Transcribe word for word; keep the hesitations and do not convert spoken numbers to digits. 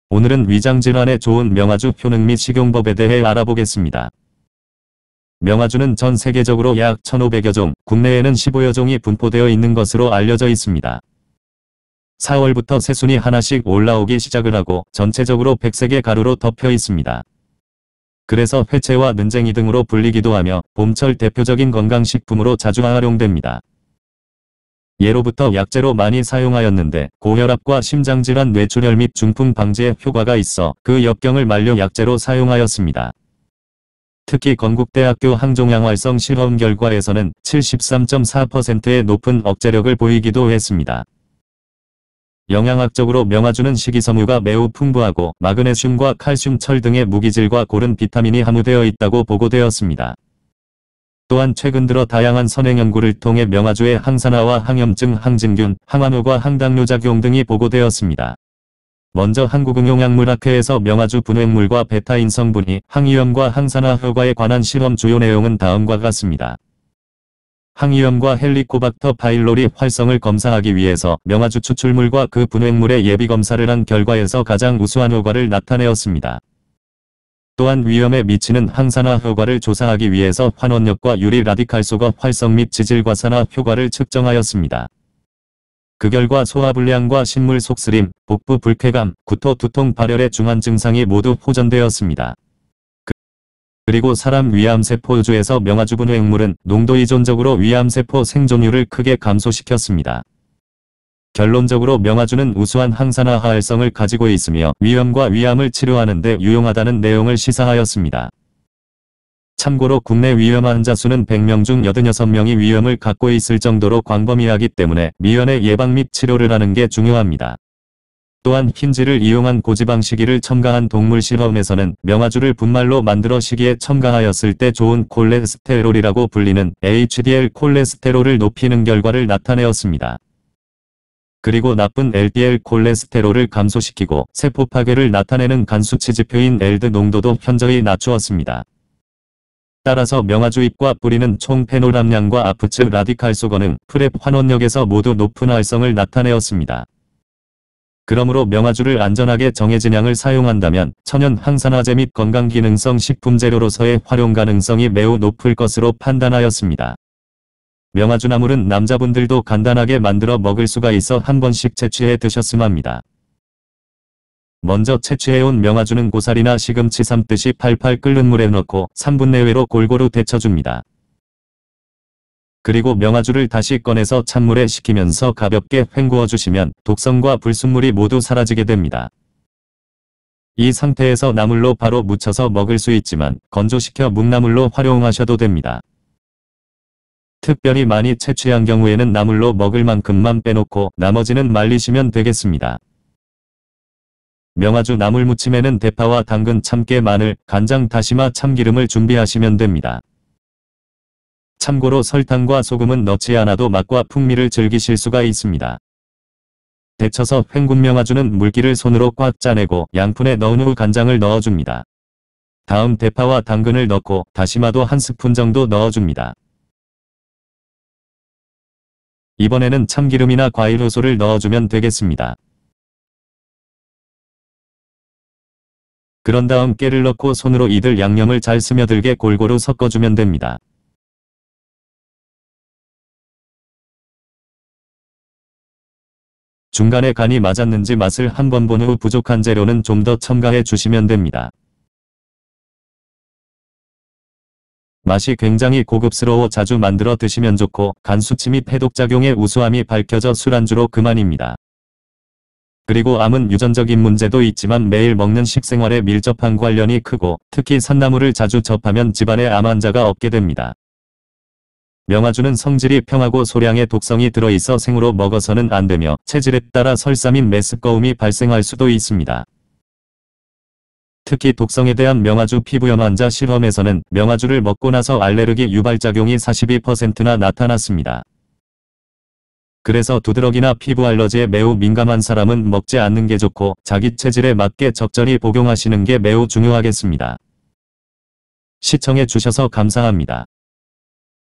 오늘은 위장질환에 좋은 명아주 효능 및 식용법에 대해 알아보겠습니다. 명아주는 전 세계적으로 약 천오백여 종, 국내에는 십오여 종이 분포되어 있는 것으로 알려져 있습니다. 사월부터 새순이 하나씩 올라오기 시작을 하고 전체적으로 백색의 가루로 덮여 있습니다. 그래서 회채와 는쟁이 등으로 불리기도 하며 봄철 대표적인 건강식품으로 자주 활용됩니다. 예로부터 약재로 많이 사용하였는데 고혈압과 심장질환, 뇌출혈 및 중풍 방지에 효과가 있어 그 역경을 말려 약재로 사용하였습니다. 특히 건국대학교 항종양활성 실험 결과에서는 칠십삼 점 사 퍼센트의 높은 억제력을 보이기도 했습니다. 영양학적으로 명아주는 식이섬유가 매우 풍부하고 마그네슘과 칼슘, 철 등의 무기질과 고른 비타민이 함유되어 있다고 보고되었습니다. 또한 최근 들어 다양한 선행 연구를 통해 명아주의 항산화와 항염증, 항진균, 항암효과, 항당뇨 작용 등이 보고되었습니다. 먼저 한국응용약물학회에서 명아주 분해물과 베타인 성분이 항위염과 항산화 효과에 관한 실험 주요 내용은 다음과 같습니다. 항위염과 헬리코박터 파일로리 활성을 검사하기 위해서 명아주 추출물과 그 분해물의 예비검사를 한 결과에서 가장 우수한 효과를 나타내었습니다. 또한 위염에 미치는 항산화 효과를 조사하기 위해서 환원력과 유리 라디칼 속어 활성 및 지질과산화 효과를 측정하였습니다. 그 결과 소화불량과 신물 속쓰림, 복부 불쾌감, 구토, 두통, 발열의 중한 증상이 모두 호전되었습니다. 그리고 사람 위암세포주에서 명아주 분해물은 농도 이존적으로 위암세포 생존율을 크게 감소시켰습니다. 결론적으로 명아주는 우수한 항산화 활성을 가지고 있으며 위염과 위암을 치료하는 데 유용하다는 내용을 시사하였습니다. 참고로 국내 위염 환자 수는 백 명 중 팔십육 명이 위염을 갖고 있을 정도로 광범위하기 때문에 미연의 예방 및 치료를 하는 게 중요합니다. 또한 흰질을 이용한 고지방식이를 첨가한 동물 실험에서는 명아주를 분말로 만들어 식이에 첨가하였을 때 좋은 콜레스테롤이라고 불리는 에이치디엘 콜레스테롤을 높이는 결과를 나타내었습니다. 그리고 나쁜 엘디엘 콜레스테롤을 감소시키고 세포 파괴를 나타내는 간수치 지표인 엘디 농도도 현저히 낮추었습니다. 따라서 명아주 잎과 뿌리는 총 페놀 함량과 아프츠 라디칼소 거능, 프렙 환원력에서 모두 높은 활성을 나타내었습니다. 그러므로 명아주를 안전하게 정해진 양을 사용한다면 천연 항산화제 및 건강기능성 식품 재료로서의 활용 가능성이 매우 높을 것으로 판단하였습니다. 명아주 나물은 남자분들도 간단하게 만들어 먹을 수가 있어 한 번씩 채취해 드셨음 합니다. 먼저 채취해온 명아주는 고사리나 시금치 삶듯이 팔팔 끓는 물에 넣고 삼 분 내외로 골고루 데쳐줍니다. 그리고 명아주를 다시 꺼내서 찬물에 식히면서 가볍게 헹구어 주시면 독성과 불순물이 모두 사라지게 됩니다. 이 상태에서 나물로 바로 무쳐서 먹을 수 있지만 건조시켜 묵나물로 활용하셔도 됩니다. 특별히 많이 채취한 경우에는 나물로 먹을 만큼만 빼놓고 나머지는 말리시면 되겠습니다. 명아주 나물 무침에는 대파와 당근, 참깨, 마늘, 간장, 다시마, 참기름을 준비하시면 됩니다. 참고로 설탕과 소금은 넣지 않아도 맛과 풍미를 즐기실 수가 있습니다. 데쳐서 헹군 명아주는 물기를 손으로 꽉 짜내고 양푼에 넣은 후 간장을 넣어줍니다. 다음 대파와 당근을 넣고 다시마도 한 스푼 정도 넣어줍니다. 이번에는 참기름이나 과일 효소를 넣어주면 되겠습니다. 그런 다음 깨를 넣고 손으로 이들 양념을 잘 스며들게 골고루 섞어주면 됩니다. 중간에 간이 맞았는지 맛을 한번 본 후 부족한 재료는 좀 더 첨가해 주시면 됩니다. 맛이 굉장히 고급스러워 자주 만들어 드시면 좋고 간수치 및 해독작용의 우수함이 밝혀져 술안주로 그만입니다. 그리고 암은 유전적인 문제도 있지만 매일 먹는 식생활에 밀접한 관련이 크고 특히 산나물을 자주 접하면 집안에 암 환자가 없게 됩니다. 명아주는 성질이 평하고 소량의 독성이 들어있어 생으로 먹어서는 안 되며 체질에 따라 설사 및 메스꺼움이 발생할 수도 있습니다. 특히 독성에 대한 명아주 피부염 환자 실험에서는 명아주를 먹고 나서 알레르기 유발작용이 사십이 퍼센트나 나타났습니다. 그래서 두드러기나 피부 알러지에 매우 민감한 사람은 먹지 않는 게 좋고 자기 체질에 맞게 적절히 복용하시는 게 매우 중요하겠습니다. 시청해 주셔서 감사합니다.